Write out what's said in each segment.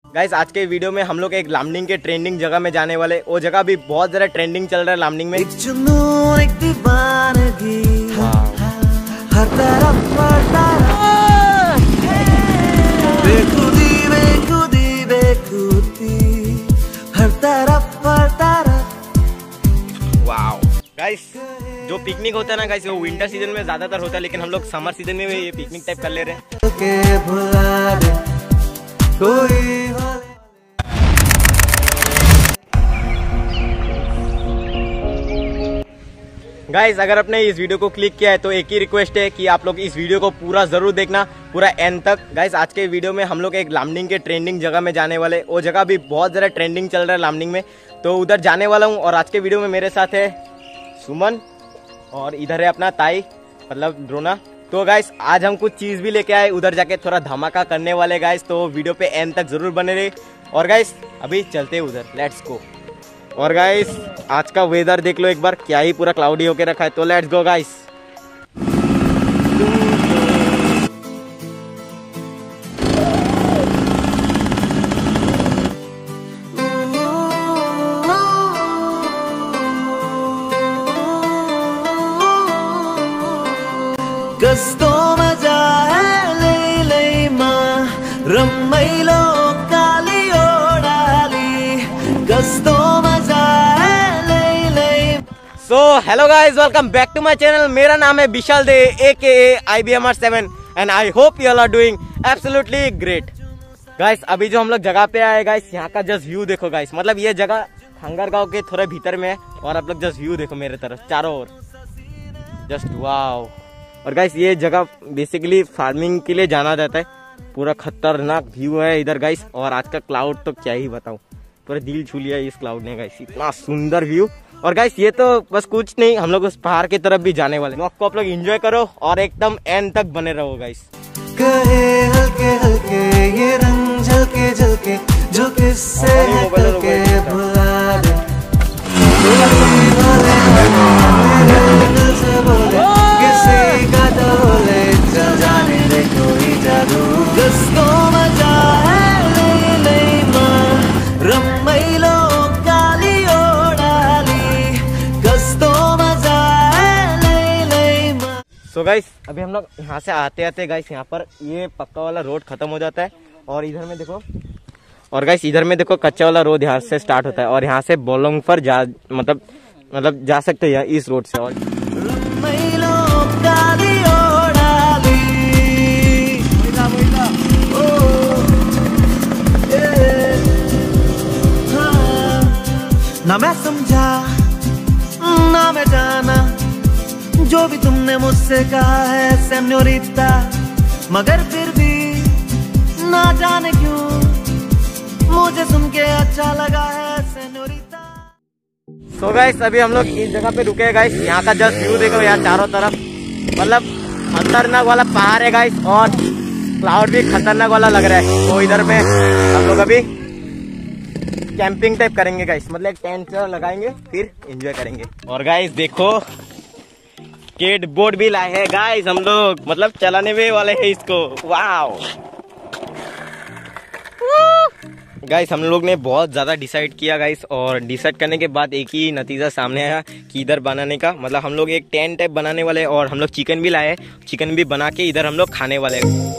Guys आज के video में हम लोग एक लामडिंग के ट्रेंडिंग जगह में जाने वाले। वो जगह भी बहुत ज्यादा ट्रेंडिंग चल रहा है लामडिंग में। गाइस जो पिकनिक होता है ना गाइस, वो विंटर सीजन में ज्यादातर होता है, लेकिन हम लोग समर सीजन में ये पिकनिक टाइप कर ले रहे हैं। गाइस अगर आपने इस वीडियो को क्लिक किया है तो एक ही रिक्वेस्ट है कि आप लोग इस वीडियो को पूरा जरूर देखना, पूरा एंड तक। गाइस आज के वीडियो में हम लोग एक लामडिंग के ट्रेंडिंग जगह में जाने वाले। वो जगह भी बहुत ज्यादा ट्रेंडिंग चल रहा है लामडिंग में, तो उधर जाने वाला हूँ। और आज के वीडियो में मेरे साथ है सुमन और इधर है अपना ताई, मतलब ड्रोना। तो गाइस आज हम कुछ चीज भी लेके आए, उधर जाके थोड़ा धमाका करने वाले गाइस, तो वीडियो पे एंड तक जरूर बने रहे। और गाइस अभी चलते उधर, लेट्स गो। और गाइस आज का वेदर देख लो एक बार, क्या ही पूरा क्लाउडी होके रखा है, तो let's go guys. Gusto majale ma rammailo kaliodali gusto majale। So hello guys, welcome back to my channel. मेरा नाम है Vishal De AKA IBMR7 and I hope you all are doing absolutely great. Guys अभी जो हम लोग जगह पे आए गाइस, यहाँ का जस्ट व्यू देखो गाइस। मतलब ये जगह खंगर गांव के थोड़े भीतर में है, और आप लोग जस्ट व्यू देखो मेरे तरफ चारों ओर, जस्ट वाव। और गाइस ये जगह बेसिकली फार्मिंग के लिए जाना जाता है। पूरा खतरनाक व्यू है इधर गाइस, और आज का क्लाउड तो क्या ही बताऊं, पूरा दिल छू लिया इस क्लाउड ने गाइस, इतना सुंदर व्यू। और गाइस ये तो बस कुछ नहीं, हम लोग उस पहाड़ की तरफ भी जाने वाले। आपको आप लोग एंजॉय करो और एकदम एंड तक बने रहो गाइस। कहे हल्के हल्के ये रंग झलके झलके जो किससे हटके भुला दे, किसी का डोले चल जाने दे कोई जादू। गुस्तो मजा है ले मां रम्मैलो कालियोडाली गुस्तो मजा है ले मां। सो गाइस अभी हम लोग यहाँ से आते आते गाइस, यहाँ पर ये पक्का वाला रोड खत्म हो जाता है, और इधर में देखो, और गाइस इधर में देखो कच्चा वाला रोड यहाँ से स्टार्ट होता है, और यहाँ से बोलोंग पर जा मतलब जा सकते हैं इस रोड से। और ना मैं समझा ना मैं जाना जो भी तुमने मुझसे कहा है सेन्योरिटा, मगर फिर भी ना जाने क्यों मुझे सुन के अच्छा लगा है सेन्योरिटा। सो गाइस अभी हम लोग इस जगह पे रुके हैं गाइस। यहाँ का जस्ट व्यू देखो यार चारों तरफ, मतलब खतरनाक वाला पहाड़ है गाइस, और क्लाउड भी खतरनाक वाला लग रहा है। तो इधर में हम लोग अभी कैंपिंग टाइप करेंगे गाइस, मतलब एक टेंट लगाएंगे फिर एंजॉय करेंगे। और गाइस देखो स्केट बोर्ड भी लाए हैं गाइस हम लोग, मतलब चलाने में वाले हैं इसको, वाव। गाइस हम लोग ने बहुत ज़्यादा डिसाइड किया गाइस, और डिसाइड करने के बाद एक ही नतीजा सामने आया कि इधर बनाने का, मतलब हम लोग एक टेंट टाइप बनाने वाले हैं, और हम लोग चिकन भी लाए हैं, चिकन भी बना के इधर हम लोग खाने वाले हैं।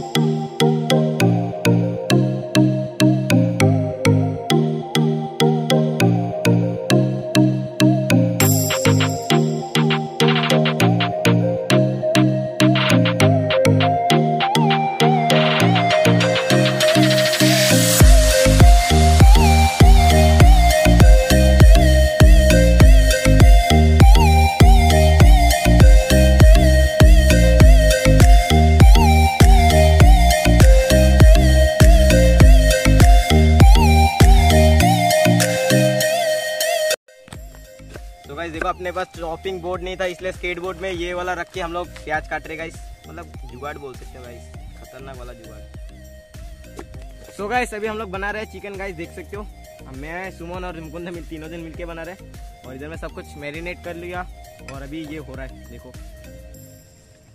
तो गाइस देखो अपने पास चॉपिंग बोर्ड नहीं था, इसलिए स्केट बोर्ड में ये वाला रख के हम लोग प्याज काट रहे गाइस, मतलब जुगाड़ बोल सकते हैं गाइस, खतरनाक वाला जुगाड़। सो गाइस अभी हम लोग बना रहे हैं चिकन गाइस, देख सकते हो। मैं सुमन और मुकुंद तीनों जन मिलके बना रहे हैं, और इधर में सब कुछ मैरिनेट कर लिया, और अभी ये हो रहा है देखो।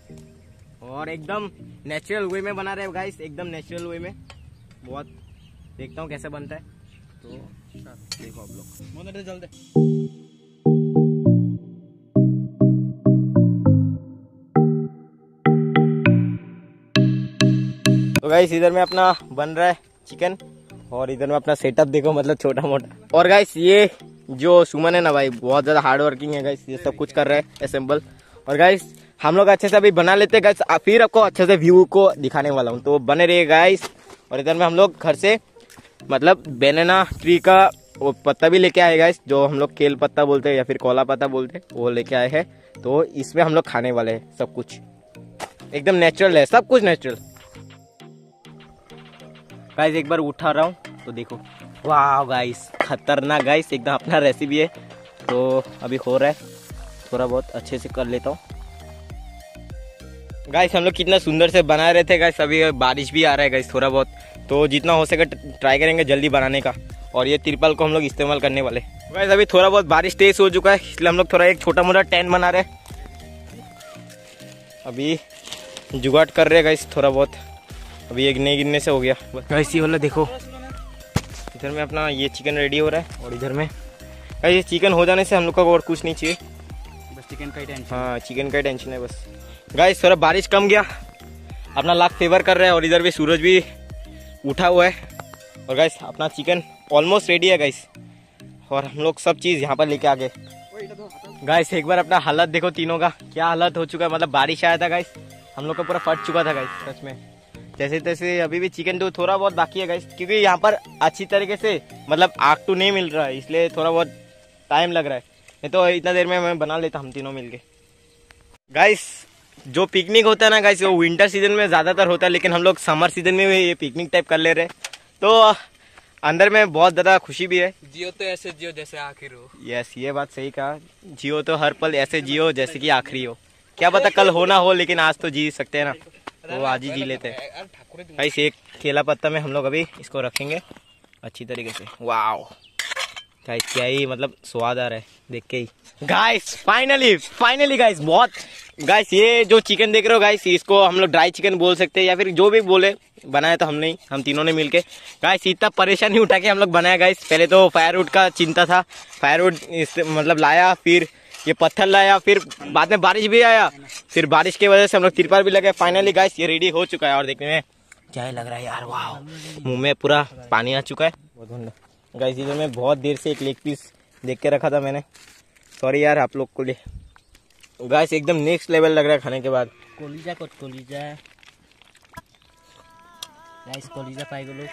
और एकदम नेचुरल वे में बना रहे हैं गाइस, एकदम नेचुरल वे में, बहुत देखता हूँ कैसे बनता है। तो देखो आप लोग जल्दी। तो गाइस इधर में अपना बन रहा है चिकन और इधर में अपना सेटअप देखो, मतलब छोटा मोटा। और गाइस ये जो सुमन है ना भाई, बहुत ज़्यादा हार्ड वर्किंग है गाइस, ये सब कुछ कर रहा है असेंबल। और गाइस हम लोग अच्छे से अभी बना लेते हैं गाइस, फिर आपको अच्छे से व्यू को दिखाने वाला हूँ, तो बने रहिए गाइस। और इधर में हम लोग घर से मतलब बनाना ट्री का वो पत्ता भी लेके आए गाइस, जो हम लोग केल पत्ता बोलते हैं या फिर कोला पत्ता बोलते हैं, वो लेके आए हैं। तो इसमें हम लोग खाने वाले हैं, सब कुछ एकदम नेचुरल है, सब कुछ नेचुरल। गाइस एक बार उठा रहा हूँ तो देखो, वाह गाइस खतरनाक गाइस, एकदम अपना रेसिपी है। तो अभी हो रहा है, थोड़ा बहुत अच्छे से कर लेता हूँ। गाइस हम लोग कितना सुंदर से बना रहे थे गाइस, अभी बारिश भी आ रहा है गाइस थोड़ा बहुत, तो जितना हो सके ट्राई करेंगे जल्दी बनाने का। और ये तिरपाल को हम लोग इस्तेमाल करने वाले। गाइस अभी थोड़ा बहुत बारिश तेज हो चुका है, इसलिए हम लोग थोड़ा एक छोटा मोटा टेंट बना रहे हैं। अभी जुगाड़ कर रहे हैं गाइस थोड़ा बहुत, अभी एक गिरने गिरने से हो गया गाइस। ये वाला देखो, इधर में अपना ये चिकन रेडी हो रहा है और इधर में गाइस ये चिकन हो जाने से हम लोग को और कुछ नहीं चाहिए, बस चिकन का ही टेंशन। हाँ चिकन का ही टेंशन है बस। गाइस थोड़ा बारिश कम गया, अपना लाख फेवर कर रहा है और इधर भी सूरज भी उठा हुआ है। और गाइस अपना चिकन ऑलमोस्ट रेडी है गाइस, और हम लोग सब चीज़ यहाँ पर लेके आ गए। गाइस एक बार अपना हालत देखो तीनों का, क्या हालत हो चुका है, मतलब बारिश आया था गाइस, हम लोग का पूरा फट चुका था गाइस सच में। जैसे तैसे अभी भी चिकन तो थोड़ा बहुत बाकी है गाइस, क्योंकि यहाँ पर अच्छी तरीके से मतलब आग तो नहीं मिल रहा है, इसलिए थोड़ा बहुत टाइम लग रहा है, नहीं तो इतना देर में मैं बना लेता हम तीनों मिलके। गाइस जो पिकनिक होता है ना गाइस, वो विंटर सीजन में ज़्यादातर होता है, लेकिन हम लोग समर सीजन में भी ये पिकनिक टाइप कर ले रहे हैं, तो अंदर में बहुत ज़्यादा खुशी भी है। जियो तो ऐसे जियो जैसे आखिर हो। यस ये बात सही कहा, जियो तो हर पल ऐसे जियो जैसे कि आखिरी हो। क्या पता कल हो ना हो, लेकिन आज तो जी सकते हैं ना, तो आज ही जी लेते हैं। गाइस एक केला पत्ता में हम लोग अभी इसको रखेंगे अच्छी तरीके से। वाओ गाइस क्या ही मतलब स्वाद आ रहा है देख के ही। गाइस फाइनली गाइस, बहुत गाइस ये जो चिकन देख रहे हो गाइस, इसको हम लोग ड्राई चिकन बोल सकते हैं या फिर जो भी बोले, बनाया तो हमने ही, हम तीनों ने मिलके। गाइस इतना परेशानी उठा के हम लोग बनाया गाइस। पहले तो फायरवुड का चिंता था, फायरवुड मतलब लाया, फिर ये पत्थर लाया, फिर बाद में बारिश भी आया, फिर बारिश की वजह से हम लोग तिरपाल भी लगे। फाइनली गाइस ये रेडी हो चुका है और देखने में क्या ही लग रहा है यार, वाह मुंह में पूरा पानी आ चुका है। गाइस इधर में बहुत देर से एक लेग पीस देख के रखा था मैंने, सॉरी यार आप लोग को लिए। गाइस एकदम नेक्स्ट लेवल लग रहा है खाने के बाद। कलीजा गाइस, कलीजा पाएगा लोग।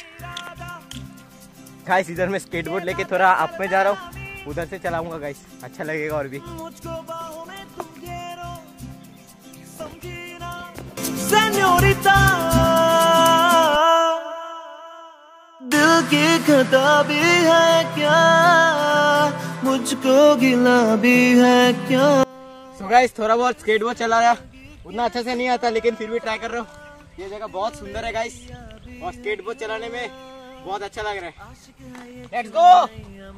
गाइस इधर में स्केटबोर्ड लेके थोड़ा अप में जा रहा हूँ, उधर से चलाऊंगा गाइस, अच्छा लगेगा और भी। सेन्योरिटा दिल की खता भी है क्या, मुझको गिला भी है क्या। सो गाइस थोड़ा बहुत स्केटबोर्ड चला रहा, उतना अच्छा से नहीं आता लेकिन फिर भी ट्राई कर रहा हूँ। ये जगह बहुत सुंदर है गाइस, और स्केटबोर्ड चलाने में बहुत अच्छा लग रहा है। Let's go.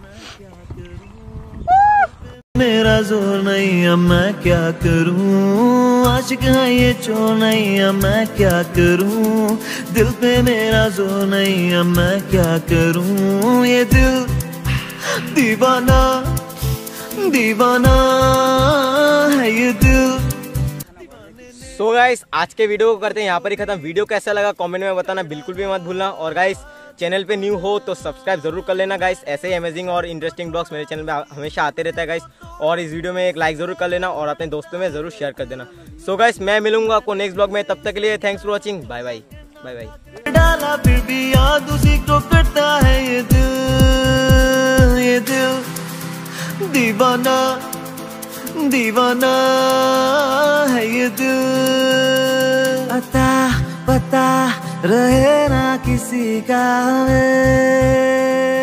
मेरा जोर नहीं अब मैं क्या करूं, आशिक है ये चोर नहीं अब मैं क्या करूं, दिल पे मेरा जोर नहीं अब मैं क्या करूं, ये दिल दीवाना दीवाना है ये दिल। सो गाइस आज के वीडियो को करते हैं यहाँ पर ही खत्म। वीडियो कैसा लगा कमेंट में बताना बिल्कुल भी मत भूलना, और गाइस चैनल पे न्यू हो तो सब्सक्राइब जरूर कर लेना गाइस। ऐसे ही अमेजिंग और इंटरेस्टिंग ब्लॉग्स मेरे चैनल पे हमेशा आते रहता है गाइस, और इस वीडियो में एक लाइक जरूर कर लेना और अपने दोस्तों में जरूर शेयर कर देना। सो गाइस मैं मिलूंगा आपको नेक्स्ट ब्लॉग में, तब तक के लिए thanks for watching, bye bye bye bye. डाला फिर भी याद उसी को करता है ये दिल दीवाना दीवाना है ये दिल, पता रहे ना किसी का हमें।